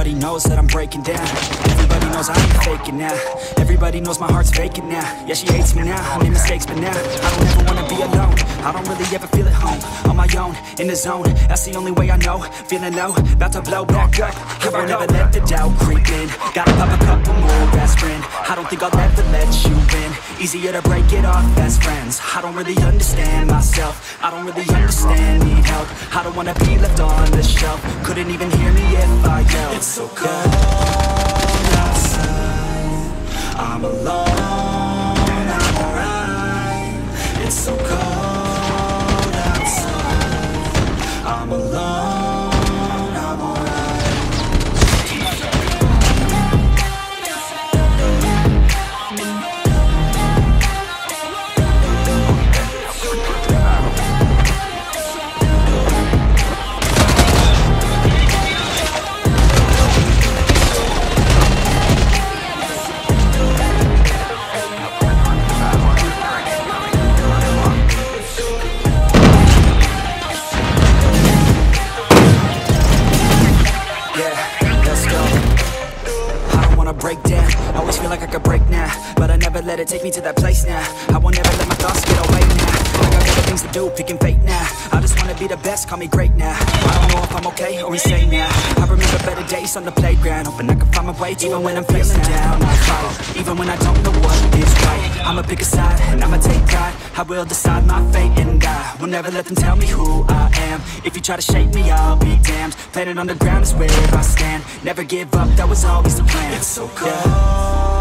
Everybody knows that I'm breaking down. Everybody knows I ain't faking now. Everybody knows my heart's vacant now. Yeah, she hates me now, I made mistakes but now I don't ever wanna be alone. I don't really ever feel at home. On my own, in the zone, that's the only way I know. Feeling low, about to blow back up. I won't ever let the doubt creep in. Gotta pop a couple more aspirin. I don't think I'll ever let you in. Easier to break it off best friends. I don't really understand myself. I don't really understand, need help. I don't wanna be left on the shelf. Couldn't even hear me if I yelled. It's so cold outside, I'm alone, I'm alright. It's so cold outside, I'm alone, I'm alright. Break down, always feel like I could break now, but I never let it take me to that place now. I won't ever let my thoughts get away now. I got better things to do, picking fate now. I just wanna be the best, call me great now. I don't know if I'm okay or insane now. I remember better days on the playground, hoping I can find my way. Even when I'm feeling down, I fight. Even when I don't know what is right, I'ma pick a side and I'ma take pride. I will decide my fate and I will never let them tell me who I am. If you try to shake me, I'll be damned. Planet on the ground is where I stand. Never give up, that was always the plan. It's so cold